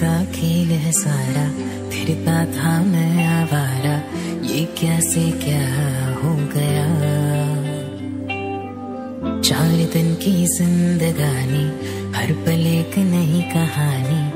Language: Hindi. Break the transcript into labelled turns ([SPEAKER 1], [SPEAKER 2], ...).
[SPEAKER 1] का खेल है सारा, फिरता था मैं आवारा, ये क्या से क्या हो गया। 4 दिन की जिंदगानी, हर पल एक नई कहानी।